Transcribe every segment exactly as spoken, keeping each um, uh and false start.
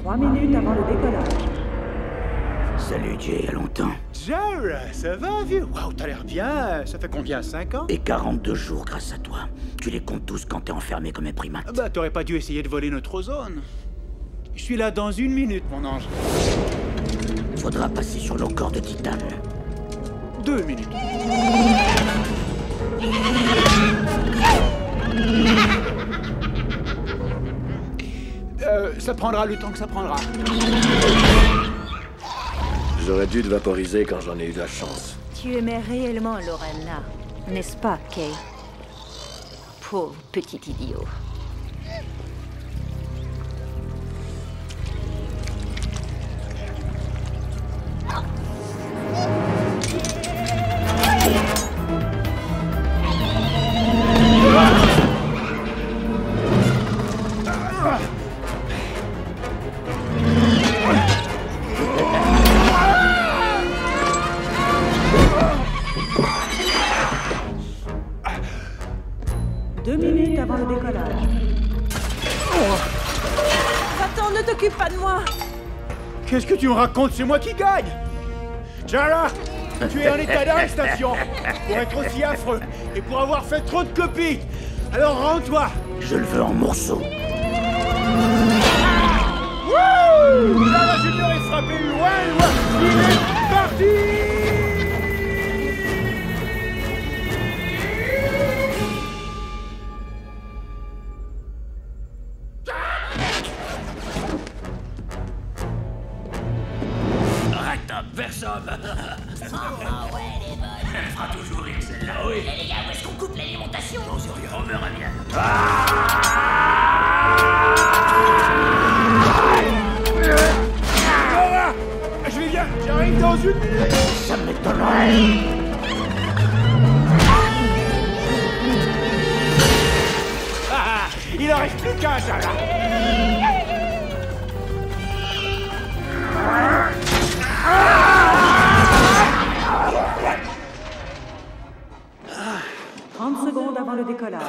Trois minutes avant le décollage. Salut Jay, à longtemps. Jar, ça va, vieux? Waouh, t'as l'air bien. Ça fait combien, cinq ans? Et quarante-deux jours grâce à toi. Tu les comptes tous quand t'es enfermé comme un primate. Bah, t'aurais pas dû essayer de voler notre ozone. Je suis là dans une minute, mon ange. Faudra passer sur le corps de titane. Deux minutes. Euh, ça prendra le temps que ça prendra. J'aurais dû te vaporiser quand j'en ai eu la chance. Tu aimais réellement Lorena, n'est-ce pas, Kay? Pauvre petit idiot. Deux minutes avant le décollage. Attends, ne t'occupe pas de moi! Qu'est-ce que tu me racontes? C'est moi qui gagne! Jara, tu es en état d'arrestation pour être aussi affreux et pour avoir fait trop de copies. Alors rends-toi! Je le veux en morceaux. Wouh! Jara Junior est frappé loin, loin! Il est parti! Personne. Ah ouais, elle est bonne. Elle fera toujours rire celle-là, oui. Eh les gars, où est-ce qu'on coupe l'alimentation? On se rien, on verra bien. Laura, je vais bien, j'arrive dans une minute. Ça m'étonnerait. Ah, il en reste plus qu'un, ça là. trente secondes avant le décollage.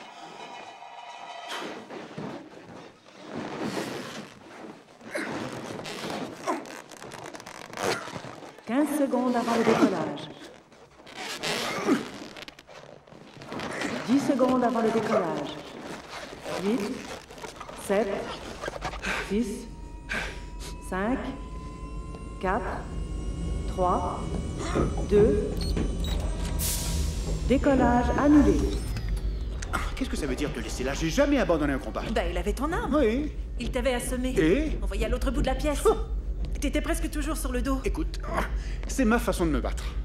quinze secondes avant le décollage. dix secondes avant le décollage. huit, sept, six, cinq, quatre, trois, deux... Décollage annulé. Qu'est-ce que ça veut dire de laisser là? J'ai jamais abandonné un combat. Bah, il avait ton arme. Oui. Il t'avait assommé. Et? Envoyé à l'autre bout de la pièce. T'étais presque toujours sur le dos. Écoute, c'est ma façon de me battre.